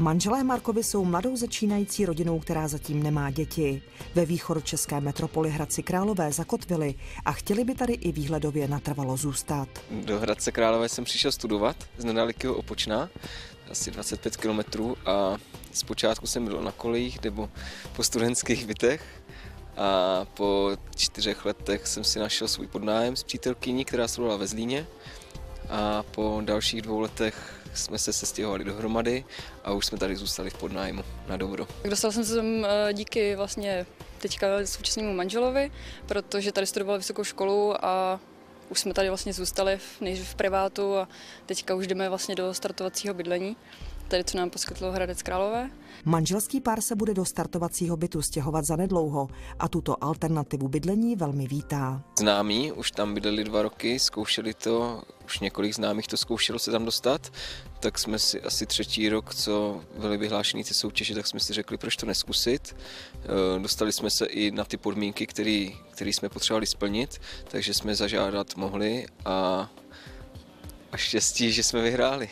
Manželé Markovi jsou mladou začínající rodinou, která zatím nemá děti. Ve východočeské metropoli Hradci Králové zakotvili a chtěli by tady i výhledově natrvalo zůstat. Do Hradce Králové jsem přišel studovat z nedalekého Opočna, asi 25 kilometrů, a zpočátku jsem byl na kolejích nebo po studentských bytech a po 4 letech jsem si našel svůj podnájem s přítelkyní, která studovala ve Zlíně, a po dalších 2 letech jsme se sestěhovali dohromady a už jsme tady zůstali v podnájmu na dobro. Dostal jsem se sem díky vlastně teďka současnému manželovi, protože tady studoval vysokou školu a už jsme tady vlastně zůstali nejdřív v privátu a teďka už jdeme vlastně do startovacího bydlení, tady co nám poskytlo Hradec Králové. Manželský pár se bude do startovacího bytu stěhovat zanedlouho a tuto alternativu bydlení velmi vítá. Známí už tam bydleli 2 roky, zkoušeli to, už několik známých to zkoušelo se tam dostat, tak jsme si asi 3. rok, co byly vyhlášeny ty soutěže, tak jsme si řekli, proč to neskusit. Dostali jsme se i na ty podmínky, které jsme potřebovali splnit, takže jsme zažádat mohli a štěstí, že jsme vyhráli.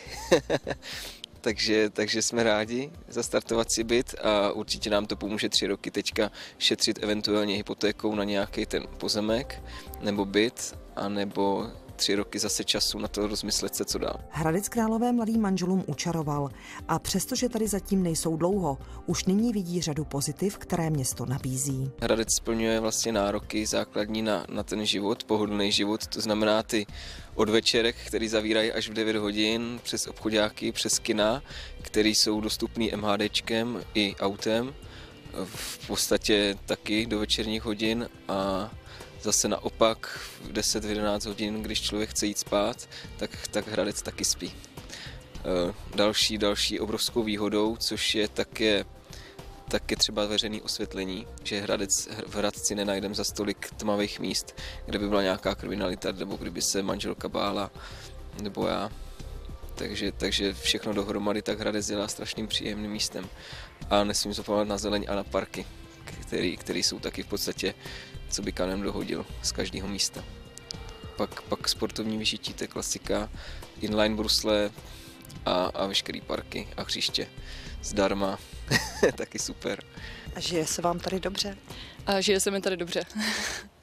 Takže jsme rádi za startovací byt a určitě nám to pomůže 3 roky teďka šetřit eventuálně hypotékou na nějaký ten pozemek nebo byt, anebo 3 roky zase času na to rozmyslet se, co dál. Hradec Králové mladým manželům učaroval a přestože tady zatím nejsou dlouho, už nyní vidí řadu pozitiv, které město nabízí. Hradec splňuje vlastně nároky základní na ten život, pohodlný život, to znamená ty od večerek, který zavírají až v 9 hodin, přes obchodáky, přes kina, které jsou dostupný MHDčkem i autem, v podstatě taky do večerních hodin, a zase naopak v 10-11 hodin, když člověk chce jít spát, tak Hradec taky spí. Další obrovskou výhodou, což je také třeba veřejné osvětlení, že v Hradci nenajdeme za tolik tmavých míst, kde by byla nějaká kriminalita, nebo kdyby se manželka bála, nebo já. Takže všechno dohromady tak Hradec dělá strašným příjemným místem. A nesmím zapomenout na zeleň a na parky, které jsou taky v podstatě, co by kanem dohodil z každého místa. Pak sportovní vyžití, to je klasika, inline brusle a veškeré parky a hřiště zdarma, taky super. A žije se vám tady dobře? A žije se mi tady dobře.